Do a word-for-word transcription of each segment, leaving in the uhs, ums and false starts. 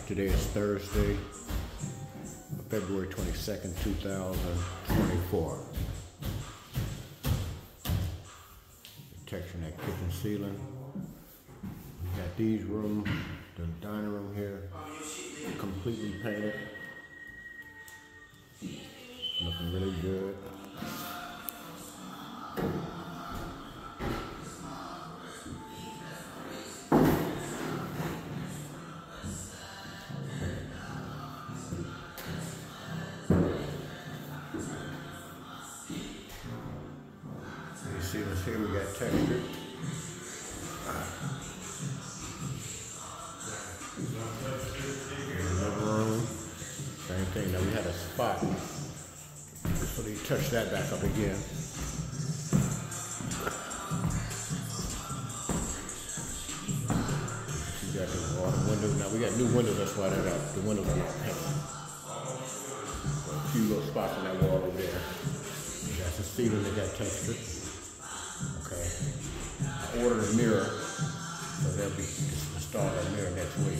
Today is Thursday, February twenty-second, two thousand twenty-four. Protection that kitchen ceiling. We got these rooms, the dining room here, completely painted. Looking really good. You see this here, we got texture. Here's the living room. Same thing. Now we had a spot. So they touch that back up again. You got the all the windows. Now we got new windows, that's why they got the windows are not painted. So a few little spots in that wall over there. That's the ceiling that got textured. Okay. I ordered a mirror, so they'll be installed a mirror next week.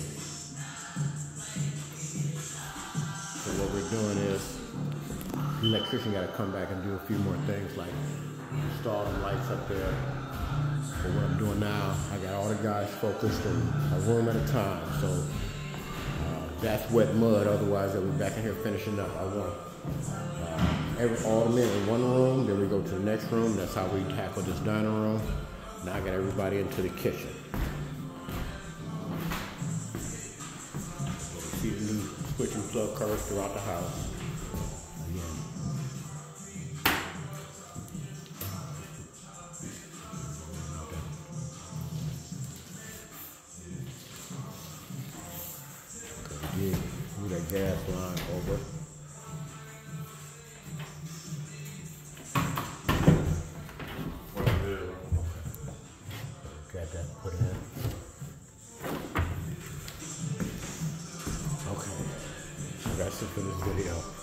So what we're doing is the electrician got to come back and do a few more things like install the lights up there. But what I'm doing now, I got all the guys focused on a room at a time. So uh, that's wet mud, otherwise they'll be back in here finishing up. I want uh, every, all the men in one room, then we go to the next room. That's how we tackle this dining room. Now I got everybody into the kitchen. See the new switch and plug curves throughout the house. Again. Yeah, move that gas line over. Got that put in. Okay, so that's it for this video.